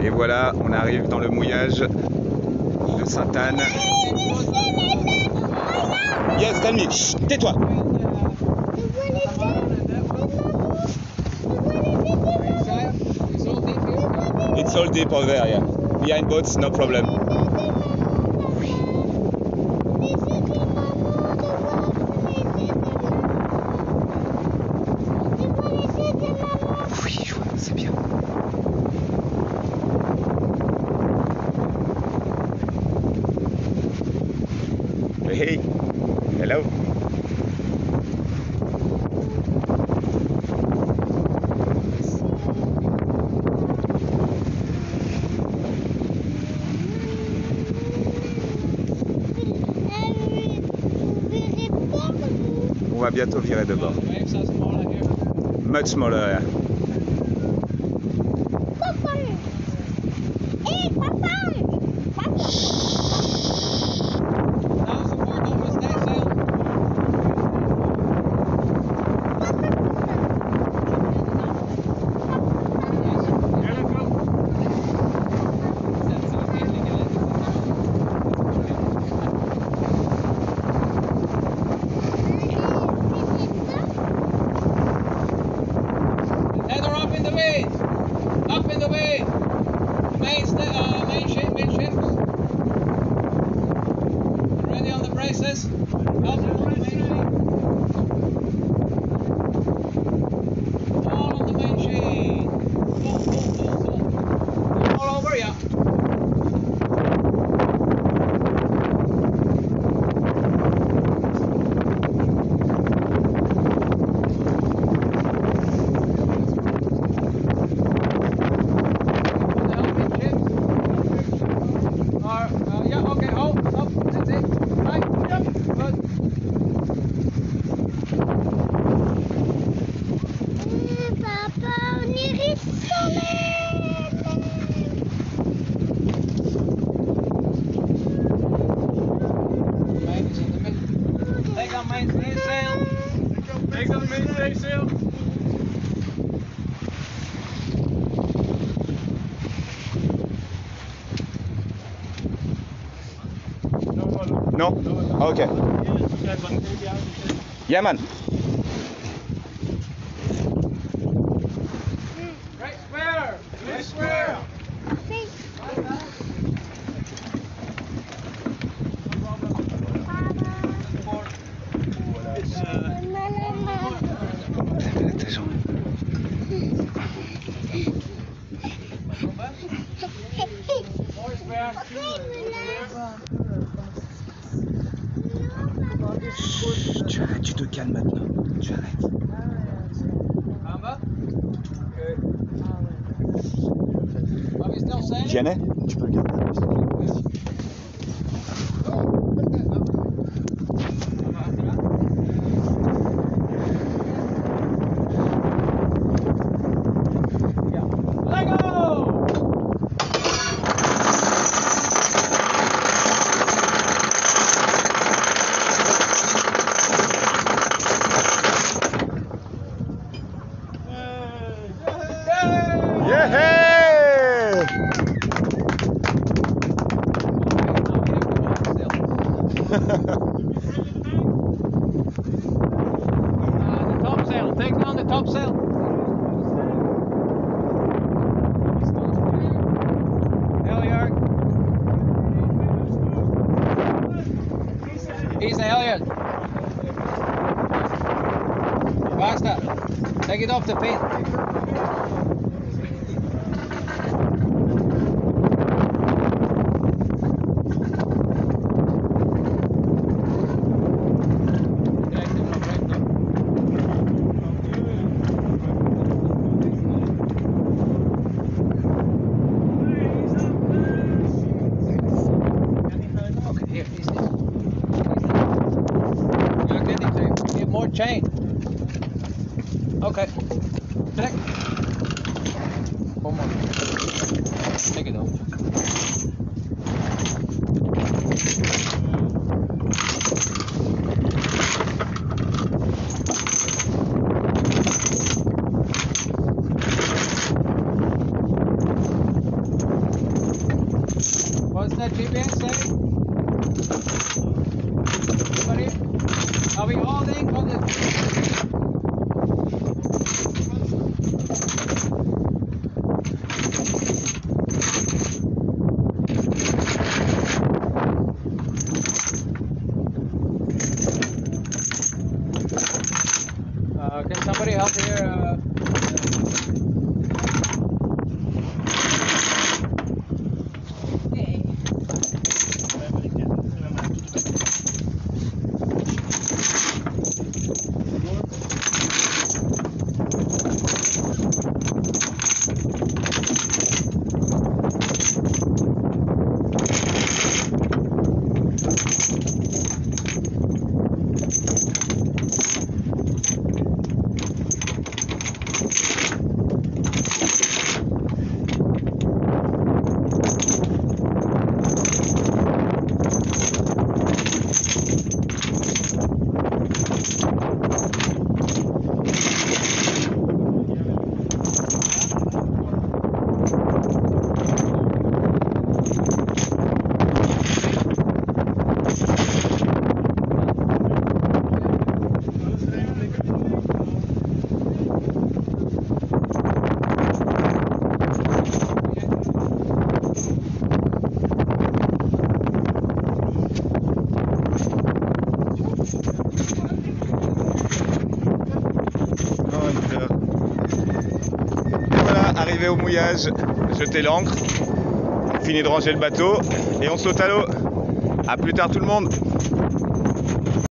Et voilà, on arrive dans le mouillage de Sainte-Anne. Yes, tell me. Chut, tais-toi. It's all deep over there, yeah. Behind boats, no problem. Oui, c'est bien. Hey, hello. On va bientôt virer de bord. Much smaller, yeah. Up in the way! Main ships. Ready on the braces. Up on the main sheet. All on the main sheet. Pull. All over, yeah. No? Okay. Yeah, man. Right square. Right square. Tu te calmes maintenant. Tu arrêtes. Vianney, tu peux le garder. The topsail, take down the topsail. Halyard. He's the halyard. Faster. Take it off the pin. Chain. Okay. Connect. One more. Take it off. keep in safe. Everybody, are we holding on the... Can somebody help here? Arrivé au mouillage, jeter l'ancre, on finit de ranger le bateau et on saute à l'eau. A plus tard tout le monde.